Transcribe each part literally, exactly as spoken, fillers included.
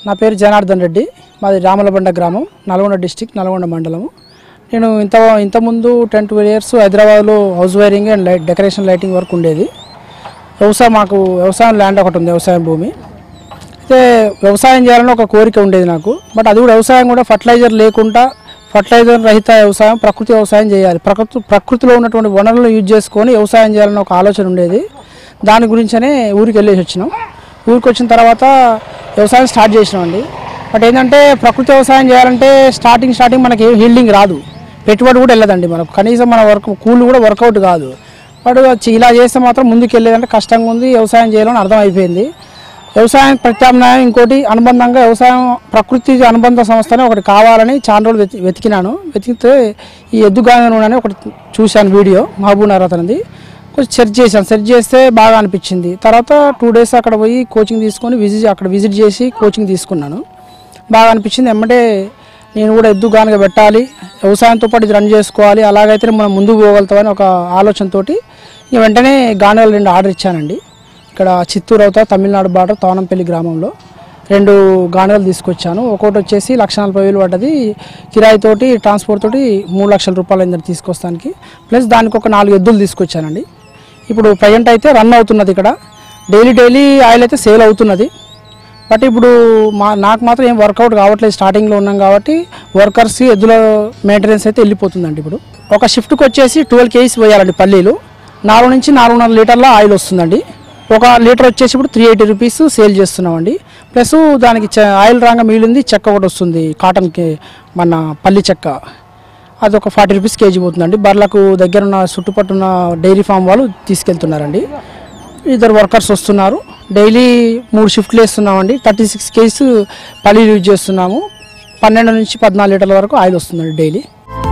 నా పేరు జనార్దన్ రెడ్డి, మాది రామలబండ గ్రామం, నల్గొండ డిస్ట్రిక్ట్, నల్గొండ మండలము. నేను ఇంత ఇంతకుముందు టెన్ ట్వెల్వ్ ఇయర్స్ హైదరాబాద్లో house wiring and light decoration lighting work ఉండేది. వ్యవసాయం మాకు వ్యవసాయం ల్యాండ్ ఒకటి ఉంది, వ్యవసాయం భూమి. అయితే వ్యవసాయం చేయాలని ఒక కోరిక ఉండేది నాకు. బట్ అది కూడా వ్యవసాయం కూడా ఫర్టిలైజర్ లేకుండా ఫర్టిలైజర్ రహిత వ్యవసాయం, ప్రకృతి వ్యవసాయం చేయాలి. ప్రకృతి ప్రకృతిలో ఉన్నటువంటి వనరులను యూజ్ చేసుకొని వ్యవసాయం చేయాలని ఒక ఆలోచన ఉండేది. దాని గురించనే ఊరికి వెళ్ళేసి వచ్చినాం. ఊరికి వచ్చిన తర్వాత వ్యవసాయం స్టార్ట్ చేసినామండి. బట్ ఏంటంటే ప్రకృతి వ్యవసాయం చేయాలంటే స్టార్టింగ్ స్టార్టింగ్ మనకి హీల్డింగ్ రాదు, పెట్టుబడి కూడా వెళ్ళదండి. మనకు కనీసం మన వర్క్ కూలి కూడా వర్కౌట్ కాదు. బట్ ఇలా చేస్తే మాత్రం ముందుకు వెళ్ళేదంటే కష్టంగా ఉంది, వ్యవసాయం చేయాలని అర్థం అయిపోయింది. వ్యవసాయం ప్రత్యామ్నాయం ఇంకోటి అనుబంధంగా వ్యవసాయం ప్రకృతి అనుబంధ సంస్థనే ఒకటి కావాలని చాలా రోజులు వెతి వెతికినాను వెతికితే ఈ ఎద్దుగాన నూనె అని ఒకటి చూశాను వీడియో, మహబూబ్ నగర్ అతనిది. కొంచెం సెర్చ్ చేశాను, సెర్చ్ చేస్తే బాగా అనిపించింది. తర్వాత టూ డేస్ అక్కడ పోయి కోచింగ్ తీసుకొని విజిట్ అక్కడ విజిట్ చేసి కోచింగ్ తీసుకున్నాను. బాగా అనిపించింది. ఎమ్మటే నేను కూడా ఎద్దు గానుగ పెట్టాలి, వ్యవసాయంతో పాటు ఇది రన్ చేసుకోవాలి, అలాగైతే మనం ముందుకు పోగలుగుతామని ఒక ఆలోచనతో ఇక వెంటనే గానుగలు రెండు ఆర్డర్ ఇచ్చానండి. ఇక్కడ చిత్తూరు అవుతా తమిళనాడు బార్డర్ తవనంపల్లి గ్రామంలో రెండు గానుగలు తీసుకొచ్చాను. ఒకటి వచ్చేసి లక్ష నలభై వేలు పడ్డది, కిరాయితోటి ట్రాన్స్పోర్ట్ తోటి మూడు లక్షల రూపాయలు అయింది తీసుకొస్తానికి. ప్లస్ దానికి ఒక నాలుగు ఎద్దులు తీసుకొచ్చానండి. ఇప్పుడు ప్రజెంట్ అయితే రన్ అవుతున్నది. ఇక్కడ డైలీ డైలీ ఆయిల్ అయితే సేల్ అవుతున్నది. బట్ ఇప్పుడు మా నాకు మాత్రం ఏం వర్కౌట్ కావట్లేదు, స్టార్టింగ్లో ఉన్నాం కాబట్టి వర్కర్స్ ఎద్దుల మెయింటెనెన్స్ అయితే వెళ్ళిపోతుందండి. ఇప్పుడు ఒక షిఫ్ట్కి వచ్చేసి ట్వెల్వ్ కేజీస్ పోయాలండి పల్లీలు, నాలుగు నుంచి నాలుగున్నర లీటర్ల ఆయిల్ వస్తుందండి. ఒక లీటర్ వచ్చేసి ఇప్పుడు త్రీ ఎయిటీ రూపీస్ సేల్ చేస్తున్నామండి. ప్లస్ దానికి ఆయిల్ రాగా మిగిలింది చెక్క ఒకటి వస్తుంది, కాటన్కి మన పల్లి చెక్క, అది ఒక ఫార్టీ రూపీస్ కేజీ పోతుందండి. బర్లకు దగ్గర ఉన్న చుట్టుపట్టున్న డైరీ ఫామ్ వాళ్ళు తీసుకెళ్తున్నారండి. ఇద్దరు వర్కర్స్ వస్తున్నారు. డైలీ మూడు షిఫ్ట్లు వేస్తున్నామండి. థర్టీ సిక్స్ కేజీస్ పల్లీలు యూజ్ చేస్తున్నాము. పన్నెండు నుంచి పద్నాలుగు లీటర్ల వరకు ఆయిల్ వస్తుందండి డైలీ.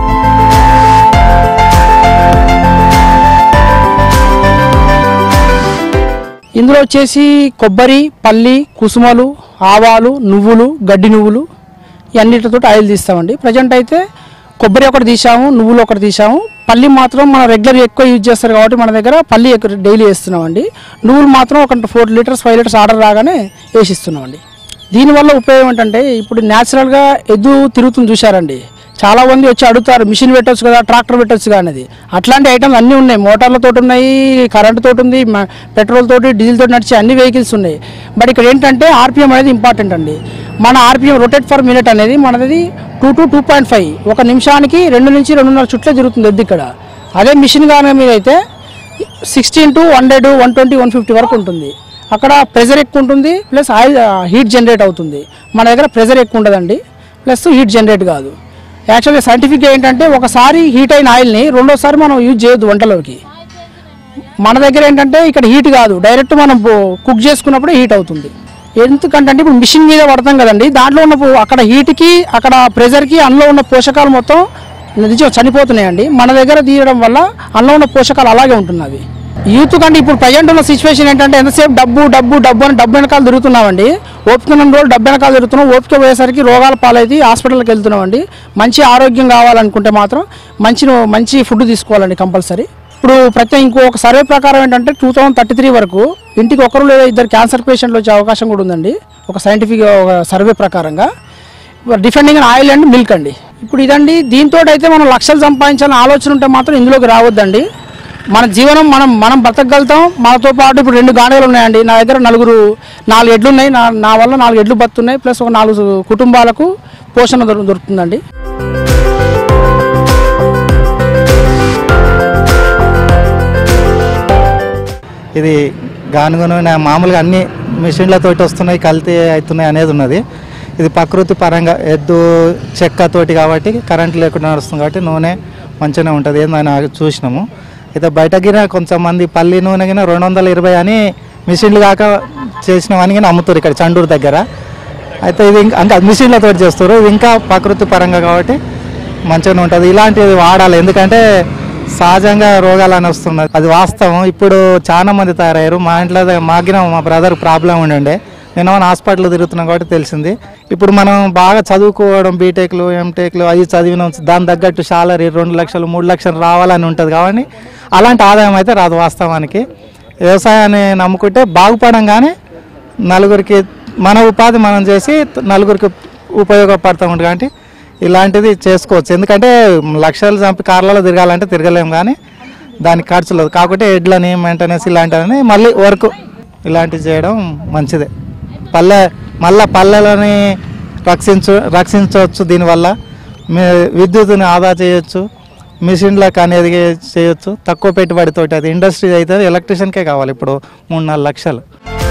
ఇందులో వచ్చేసి కొబ్బరి, పల్లి, కుసుమలు, ఆవాలు, నువ్వులు, గడ్డి నువ్వులు ఇవన్నిటితో ఆయిల్ తీస్తామండి. ప్రజెంట్ అయితే కొబ్బరి ఒకటి తీసాము, నువ్వులు ఒకటి తీసాము. పల్లి మాత్రం మనం రెగ్యులర్ ఎక్కువ యూజ్ చేస్తారు కాబట్టి మన దగ్గర పల్లి డైలీ వేస్తున్నామండి. నువ్వులు మాత్రం ఒక four litres five litres order రాగానే వేసిస్తున్నామండి. దీనివల్ల ఉపయోగం ఏంటంటే ఇప్పుడు న్యాచురల్గా ఎద్దు తిరుగుతుంది చూశారండి, చాలా మంది వచ్చి అడుగుతారు మిషన్ పెట్టవచ్చు కదా, ట్రాక్టర్ పెట్టవచ్చు కదా అనేది. అట్లాంటి ఐటమ్స్ అన్నీ ఉన్నాయి, మోటార్లతో ఉన్నాయి, కరెంటుతో ఉంది, పెట్రోల్ తోటి డీజిల్ తోటి నడిచే అన్ని వెహికల్స్ ఉన్నాయి. బట్ ఇక్కడ ఏంటంటే ఆర్పిఎం అనేది ఇంపార్టెంట్ అండి. మన ఆర్పిఎం రొటేట్ ఫర్ మినిట్ అనేది మనది two to two point five ఒక నిమిషానికి రెండు నుంచి రెండున్నర చుట్లే తిరుగుతుంది ఎద్దు ఇక్కడ. అదే మిషన్ గానే మీద అయితే sixteen to hundred one twenty one fifty వరకు ఉంటుంది. అక్కడ ప్రెజర్ ఎక్కువ ఉంటుంది, ప్లస్ ఆయిల్ హీట్ జనరేట్ అవుతుంది. మన దగ్గర ప్రెజర్ ఎక్కువ ఉండదండి, ప్లస్ హీట్ జనరేట్ కాదు. యాక్చువల్గా సైంటిఫిక్గా ఏంటంటే ఒకసారి హీట్ అయిన ఆయిల్ని రెండోసారి మనం యూజ్ చేయొద్దు వంటలోకి. మన దగ్గర ఏంటంటే ఇక్కడ హీట్ కాదు, డైరెక్ట్ మనం కుక్ చేసుకున్నప్పుడే హీట్ అవుతుంది. ఎందుకంటే ఇప్పుడు మిషన్ మీద పడతాం కదండి, దాంట్లో ఉన్న అక్కడ హీట్కి అక్కడ ప్రెజర్కి అందులో ఉన్న పోషకాలు మొత్తం నిజం చనిపోతున్నాయండి. మన దగ్గర తీయడం వల్ల అందులో ఉన్న పోషకాలు అలాగే ఉంటున్నవి. యూత్ కంటే ఇప్పుడు ప్రజెంట్ ఉన్న సిచ్యువేషన్ ఏంటంటే ఎంతసేపు డబ్బు డబ్బు డబ్బు అని డబ్బు వెనకాల తిరుగుతున్నామండి. ఓపిక ఉన్న రోజులు డబ్బు వెనకాల తిరుగుతున్నాం, ఓపిక పోయేసరికి రోగాల పాలైతే హాస్పిటల్కి వెళ్తున్నామండి. మంచి ఆరోగ్యం కావాలనుకుంటే మాత్రం మంచి మంచి ఫుడ్ తీసుకోవాలండి కంపల్సరీ. ఇప్పుడు ప్రతి ఇంకో ఒక సర్వే ప్రకారం ఏంటంటే టూ థౌసండ్ థర్టీ త్రీ వరకు ఇంటికి ఒకరు లేదా ఇద్దరు క్యాన్సర్ పేషెంట్లు వచ్చే అవకాశం కూడా ఉందండి, ఒక సైంటిఫిక్ ఒక సర్వే ప్రకారంగా. Defending on oil and milk అండి. ఇప్పుడు ఇదండి, దీంతో అయితే మనం లక్షలు సంపాదించాలని ఆలోచన ఉంటే మాత్రం ఇందులోకి రావద్దండి. మన జీవనం మనం మనం బతకగలుగుతాం. మనతో పాటు ఇప్పుడు రెండు గానుగలు ఉన్నాయండి, నా దగ్గర నలుగురు నాలుగు ఎడ్లు ఉన్నాయి, నా నా వల్ల నాలుగు ఎడ్లు బతున్నాయి, ప్లస్ ఒక నాలుగు కుటుంబాలకు పోషణ దొరు దొరుకుతుందండి. ఇది గానుగను మామూలుగా అన్ని మిషన్లతోటి వస్తున్నాయి, కల్తీ అవుతున్నాయి అనేది ఉన్నది. ఇది ప్రకృతి పరంగా ఎద్దు చెక్కతోటి కాబట్టి కరెంట్ లేకుండా నడుస్తుంది కాబట్టి నూనె మంచిగానే ఉంటుంది ఏందని చూసినాము. అయితే బయటగిన కొంచెం మంది పల్లి నూనె గిన రెండు వందల ఇరవై అని మిషన్లు కాక చేసినవని కానీ అమ్ముతారు ఇక్కడ చండూరు దగ్గర. అయితే ఇది ఇంకా మిషన్లతో చేస్తారు, ఇది ఇంకా ప్రకృతి పరంగా కాబట్టి మంచిగానే ఉంటుంది. ఇలాంటివి వాడాలి, ఎందుకంటే సహజంగా రోగాలు అని వస్తున్నది, అది వాస్తవం. ఇప్పుడు చాలా మంది తయారయ్యారు. మా ఇంట్లో మాగిన మా బ్రదర్ ప్రాబ్లం ఉండే, నేను హాస్పిటల్ తిరుగుతున్నాం కాబట్టి తెలిసింది. ఇప్పుడు మనం బాగా చదువుకోవడం బీటెక్లు ఎంటెక్లు అవి చదివినాం, దాని తగ్గట్టు సాలరీ రెండు లక్షలు మూడు లక్షలు రావాలని ఉంటుంది కాబట్టి అలాంటి ఆదాయం అయితే రాదు వాస్తవానికి. వ్యవసాయాన్ని నమ్ముకుంటే బాగుపడంగానే నలుగురికి మన ఉపాధి మనం చేసి నలుగురికి ఉపయోగపడతా ఉంటుంది కాబట్టి ఇలాంటిది చేసుకోవచ్చు. ఎందుకంటే లక్షలు చంపి కార్లలో తిరగాలంటే తిరగలేము, కానీ దానికి ఖర్చు లేదు. కాకపోతే ఎడ్లని మెయింటెనెన్స్ ఇలాంటివన్నీ మళ్ళీ వర్క్ ఇలాంటివి చేయడం మంచిదే. పల్లె మళ్ళీ పల్లెలని రక్షించు రక్షించవచ్చు దీనివల్ల. విద్యుత్తుని ఆదా చేయొచ్చు, మిషన్లకు అనేది చేయొచ్చు తక్కువ పెట్టుబడితోటి. అది ఇండస్ట్రీ అయితే ఎలక్ట్రీషియన్కే కావాలి ఇప్పుడు మూడు నాలుగు లక్షలు.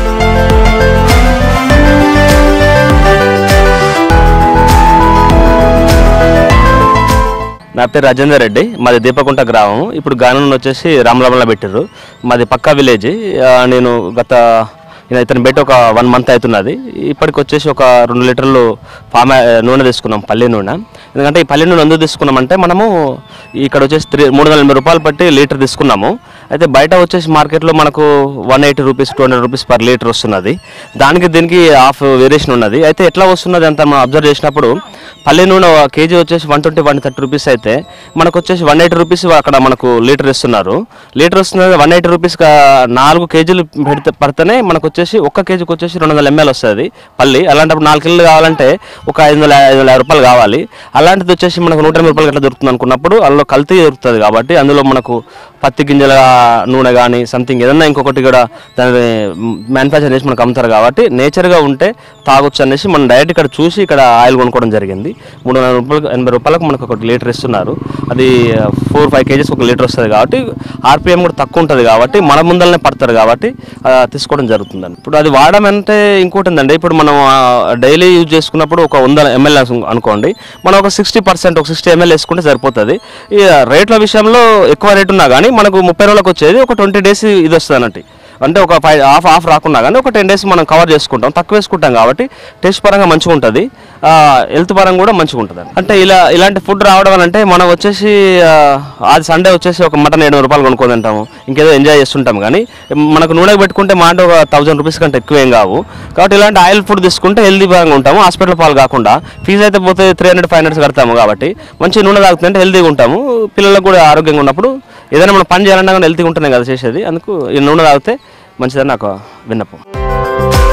నా పేరు రాజేందర్ రెడ్డి, మాది దీపకుంట గ్రామం. ఇప్పుడు గానం వచ్చేసి రామలబండ్ల పెట్టారు. మాది పక్కా విలేజ్. నేను గత ఇతను పెట్టి ఒక వన్ మంత్ అవుతున్నది. ఇప్పటికి వచ్చేసి ఒక రెండు లీటర్లు పామ నూనె తీసుకున్నాం, పల్లి నూనె. ఎందుకంటే ఈ పల్లి నూనె ఎందుకు తీసుకున్నామంటే మనము ఇక్కడ వచ్చేసి త్రీ మూడు వందల ఎనభై రూపాయలు పట్టి లీటర్ తీసుకున్నాము. అయితే బయట వచ్చేసి మార్కెట్లో మనకు one eighty rupees two hundred rupees per litre వస్తున్నది. దానికి దీనికి హాఫ్ వేరియేషన్ ఉన్నది. అయితే ఎట్లా వస్తున్నది అంత మనం అబ్జర్వ్ చేసినప్పుడు పల్లి నూనె కేజీ వచ్చేసి one twenty one thirty rupees అయితే మనకు వచ్చేసి వన్ ఎయిటీ రూపీస్ అక్కడ మనకు లీటర్ ఇస్తున్నారు. లీటర్ వస్తున్నది వన్ ఎయిటీ రూపీస్ నాలుగు కేజీలు పెడితే పడితేనే మనకు వచ్చేసి ఒక్క కేజీకి వచ్చేసి రెండు వందల ఎంఎల్ వస్తుంది పల్లి. అలాంటప్పుడు నాలుగు కిలోలు కావాలంటే ఒక ఐదు వందల ఐదు వందల యాభై రూపాయలు కావాలి. అలాంటిది వచ్చేసి మనకు నూట ఎనభై రూపాయలు ఎట్లా దొరుకుతుంది అనుకున్నప్పుడు అందులో కల్తీ దొరుకుతుంది. కాబట్టి అందులో మనకు పత్తి గింజల నూనె కానీ సంథింగ్ ఏదన్నా ఇంకొకటి కూడా దాన్ని మ్యానుఫ్యాక్చర్ చేసి మనకు అమ్ముతారు. కాబట్టి నేచర్గా ఉంటే తాగొచ్చు అనేసి మనం డైరెక్ట్ ఇక్కడ చూసి ఇక్కడ ఆయిల్ కొనుక్కోవడం జరిగింది. మూడు వందల రూపాయలకు ఎనభై రూపాయలకు మనకు ఒక లీటర్ ఇస్తున్నారు. అది ఫోర్ ఫైవ్ కేజీస్ ఒక లీటర్ వస్తుంది కాబట్టి ఆర్పిఎం కూడా తక్కువ ఉంటుంది కాబట్టి మన ముందరనే పడతారు కాబట్టి తీసుకోవడం జరుగుతుందండి. ఇప్పుడు అది వాడమంటే ఇంకోటి ఉందండి. ఇప్పుడు మనం డైలీ యూజ్ చేసుకున్నప్పుడు ఒక వంద ఎంఎల్ అనుకోండి, మనం ఒక సిక్స్టీ పర్సెంట్ ఒక సిక్స్టీ ఎంఎల్ వేసుకుంటే సరిపోతుంది. ఈ రేట్ల విషయంలో ఎక్కువ రేట్ ఉన్నా కానీ మనకు ముప్పై రోజులకు వచ్చేది ఒక ట్వంటీ డేస్ ఇది వస్తుంది అన్నట్టు. అంటే ఒక ఫైవ్ హాఫ్ హాఫ్ రాకున్నా కానీ ఒక టెన్ డేస్ మనం కవర్ చేసుకుంటాం. తక్కువ వేసుకుంటాం కాబట్టి టేస్ట్ పరంగా మంచిగా ఉంటుంది, హెల్త్ పరంగా కూడా మంచిగా ఉంటుంది. అంటే ఇలా ఇలాంటి ఫుడ్ రావడం అంటే మనం వచ్చేసి అది సండే వచ్చేసి ఒక మటన్ ఏడు రూపాయలు కొనుక్కొని తింటాము, ఇంకేదో ఎంజాయ్ చేస్తుంటాం. కానీ మనకు నూనెకి పెట్టుకుంటే మాట ఒక థౌసండ్ రూపీస్ కంటే ఎక్కువ ఏం కావు. కాబట్టి ఇలాంటి ఆయిల్ ఫుడ్ తీసుకుంటే హెల్తీ పరంగా ఉంటాము. హాస్పిటల్ పాలు కాకుండా ఫీజు అయితే పోతే త్రీ హండ్రెడ్ ఫైవ్ హండ్రెడ్స్ కడతాము. కాబట్టి మంచి నూనె తాగుతుంటే హెల్తీగా ఉంటాము. పిల్లలకు కూడా ఆరోగ్యంగా ఉన్నప్పుడు ఏదైనా మనం పని చేయాలన్నా కానీ హెల్తీగా ఉంటేనే కదా చేసేది. అందుకు ఈ నూనె తాగితే మంచిదని నాకు విన్నపం.